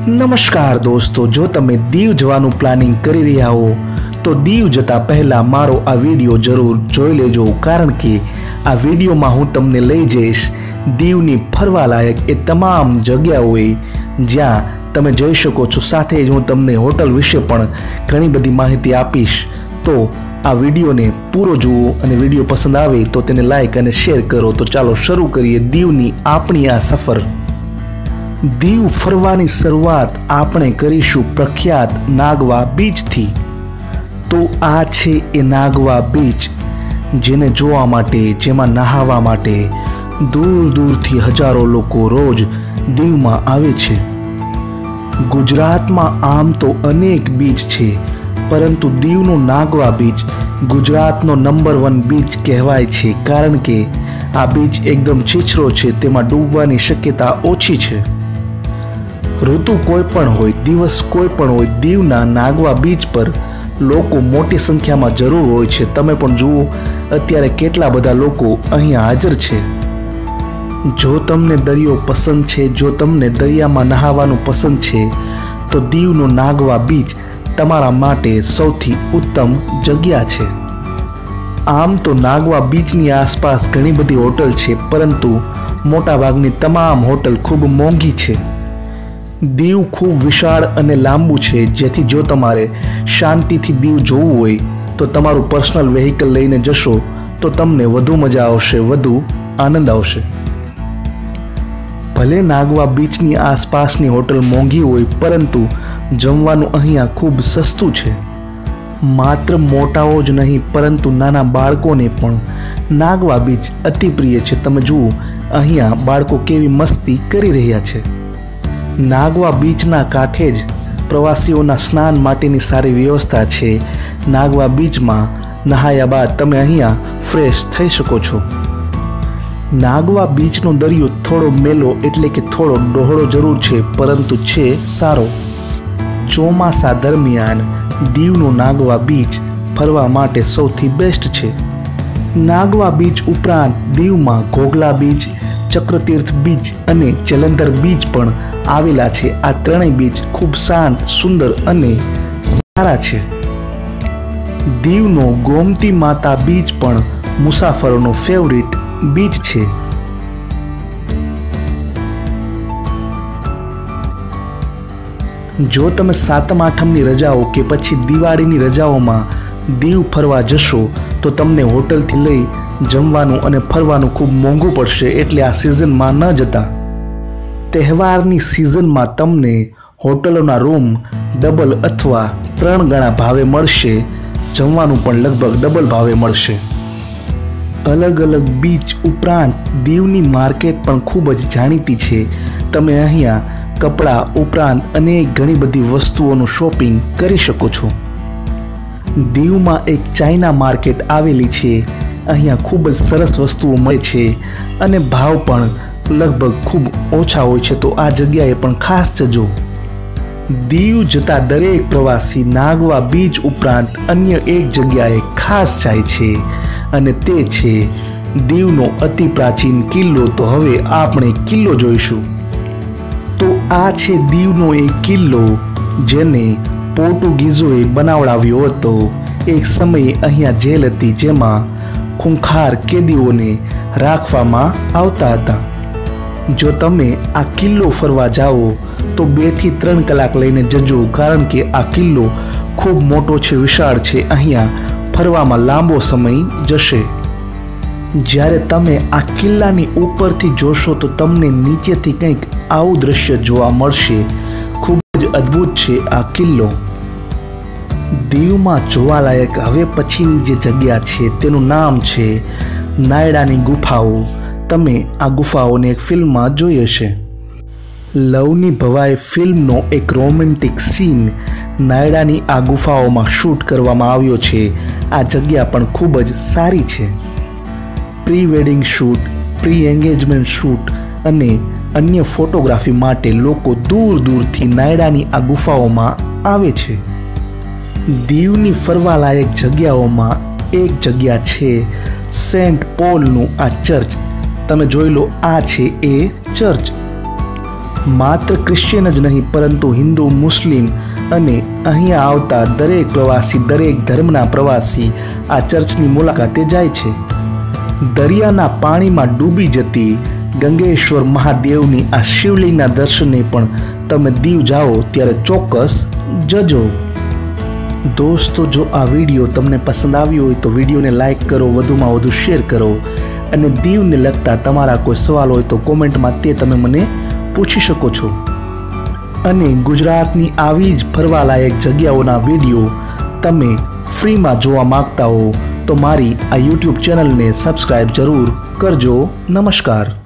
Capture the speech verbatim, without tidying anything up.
નમસ્કાર દોસ્તો, જો તમે દીવ જવાનું પ્લાનિંગ કરી રહ્યા હો તો દીવ જતા પહેલા મારો આ વિડીયો જરૂર જોઈ લેજો, કારણ કે આ વિડીયોમાં હું તમને લઈ જઈશ દીવની ફરવાલાયક એ તમામ જગ્યાઓએ જ્યાં તમે જઈ શકો છો। સાથે જ હું તમને હોટલ વિશે પણ ઘણી બધી માહિતી આપીશ। તો આ વિડીયોને પૂરો જુઓ અને વિડીયો પસંદ આવે તો તેને લાઈક અને શેર કરો। તો ચાલો શરૂ કરીએ દીવની આપણી આ સફર। દીવ ફરવાની શરૂઆત આપણે કરીશું પ્રખ્યાત નાગવા બીચથી। તો આ છે એ નાગવા બીચ, જેને જોવા માટે, જેમાં નહાવા માટે દૂર દૂરથી હજારો લોકો રોજ દીવમાં આવે છે। ગુજરાતમાં આમ તો અનેક બીચ છે, પરંતુ દીવનો નાગવા બીચ ગુજરાતનો નંબર વન બીચ કહેવાય છે, કારણ કે આ બીચ એકદમ છીછરો છે, તેમાં ડૂબવાની શક્યતા ઓછી છે। ઋતુ કોઈ પણ હોય, દિવસ કોઈ પણ હોય, દીવના નાગવા બીચ પર લોકો મોટી સંખ્યામાં જરૂર હોય છે। તમે પણ જુઓ અત્યારે કેટલા બધા લોકો અહીંયા હાજર છે। જો તમને દરિયો પસંદ છે, જો તમને દરિયામાં નહાવાનું પસંદ છે, તો દીવનો નાગવા બીચ તમારા માટે સૌથી ઉત્તમ જગ્યા છે। આમ તો નાગવા બીચની આસપાસ ઘણી બધી હોટલ છે, પરંતુ મોટાભાગની તમામ હોટલ ખૂબ મોંઘી છે। દીવ ખૂબ વિશાળ અને લાંબુ છે, જેથી જો તમારે શાંતિથી દીવ જોવું હોય તો તમારું પર્સનલ વ્હીકલ લઈને જશો તો તમને વધુ મજા આવશે, વધુ આનંદ આવશે। ભલે નાગવા બીચની આસપાસની હોટલ મોંઘી હોય, પરંતુ જમવાનું અહીંયા ખૂબ સસ્તું છે। માત્ર મોટાઓ જ નહીં, પરંતુ નાના બાળકોને પણ નાગવા બીચ અતિ પ્રિય છે। તમે જુઓ અહીંયા બાળકો કેવી મસ્તી કરી રહ્યા છે। નાગવા બીચના કાંઠે જ પ્રવાસીઓના સ્નાન માટેની સારી વ્યવસ્થા છે। નાગવા બીચમાં નહાયા બાદ તમે અહીંયા ફ્રેશ થઈ શકો છો। નાગવા બીચનો દરિયો થોડો મેલો એટલે કે થોડો ડહોળો જરૂર છે, પરંતુ છે સારો। ચોમાસા દરમિયાન દીવનો નાગવા બીચ ફરવા માટે સૌથી બેસ્ટ છે। નાગવા બીચ ઉપરાંત દીવમાં ઘોઘલા બીચ, ચક્રતીર્થ બીચ અને જલંધર બીચ પણ આવેલા છે। આ ત્રણેય બીચ ખૂબ શાંત, સુંદર અને સારા છે। દીવનો ગોમતી માતા બીચ પણ મુસાફરોનો ફેવરિટ બીચ છે। જો તમે સાતમ આઠમની રજાઓ કે પછી દિવાળીની રજાઓમાં દીવ ફરવા જશો તો તમને હોટલથી લઈ જમવાનું અને ફરવાનું ખૂબ મોંઘું પડશે, એટલે આ સિઝનમાં ન જતા। તહેવારની સિઝનમાં તમને હોટલોના રૂમ ડબલ અથવા ત્રણ ગણા ભાવે મળશે, જમવાનું પણ લગભગ ડબલ ભાવે મળશે। અલગ અલગ બીચ ઉપરાંત દીવની માર્કેટ પણ ખૂબ જ જાણીતી છે। તમે અહીંયા કપડાં ઉપરાંત અનેક ઘણી બધી વસ્તુઓનું શોપિંગ કરી શકો છો। દીવમાં એક ચાઇના માર્કેટ આવેલી છે, અહીંયા ખૂબ જ સરસ વસ્તુઓ મળે છે અને ભાવ પણ લગભગ ખૂબ ઓછા હોય છે, તો આ જગ્યાએ પણ ખાસ જજો। દીવ જતા દરેક પ્રવાસી નાગવા બીચ ઉપરાંત અન્ય એક જગ્યાએ ખાસ જાય છે, અને તે છે દીવનો અતિ પ્રાચીન કિલ્લો। તો હવે આપણે કિલ્લો જોઈશું। તો આ છે દીવનો એક કિલ્લો, જેને પોર્ટુગીઝોએ બનાવડાવ્યો હતો। એક સમયે અહીંયા જેલ હતી, જેમાં ખૂંખાર કેદીઓને રાખવામાં આવતા હતા। જો તમે આ કિલ્લો ફરવા જાઓ તો બે થી ત્રણ કલાક લઈને જજો, કારણ કે આ કિલ્લો ખૂબ મોટો છે, વિશાળ છે, અહીંયા ફરવામાં લાંબો સમય જશે। જ્યારે તમે આ કિલ્લાની ઉપરથી જોશો તો તમને નીચેથી કંઈક આવું દ્રશ્ય જોવા મળશે। ખૂબ જ અદ્ભુત છે આ કિલ્લો। દીવમાં જોવાલાયક હવે પછીની જે જગ્યા છે તેનું નામ છે નાયડાની ગુફાઓ। તમે આ ગુફાઓને એક ફિલ્મમાં જોઈ હશે। લવની ભવાઈ ફિલ્મનો એક રોમેન્ટિક સીન નાયડાની આ ગુફાઓમાં શૂટ કરવામાં આવ્યો છે। આ જગ્યા પણ ખૂબ જ સારી છે। Pre wedding shoot, pre engagement shoot અને અન્ય ફોટોગ્રાફી માટે લોકો દૂર દૂરથી નાયડાની આ ગુફાઓમાં આવે છે। દીવની ફરવાલાયક જગ્યાઓમાં એક જગ્યા છે સેન્ટ પોલનું આ ચર્ચ। તમે જોઈ લો, આ છે એ ચર્ચ। માત્ર ક્રિશ્ચિયન જ નહીં પરંતુ હિન્દુ, મુસ્લિમ અને અહીંયા આવતા દરેક પ્રવાસી, દરેક ધર્મના પ્રવાસી આ ચર્ચની મુલાકાતે જાય છે. દરિયાના પાણીમાં ડૂબી જતી ગંગેશ્વર મહાદેવની આ શિવલિંગના દર્શને પણ તમે દીવ જાઓ ત્યારે ચોક્કસ જજો. દોસ્તો, જો આ વિડીયો તમને પસંદ આવ્યો હોય તો વિડીયોને લાઈક કરો, વધુમાં વધુ શેર કરો અને દીવને લગતા તમારા કોઈ સવાલ હોય તો કોમેન્ટમાં તે તમે મને પૂછી શકો છો. અને ગુજરાતની આવી જ ફરવાલાયક જગ્યાઓના વિડીયો તમે ફ્રીમાં જોવા માંગતા હો તો મારી આ યુટ્યુબ ચેનલને સબસ્ક્રાઈબ જરૂર કરજો. નમસ્કાર.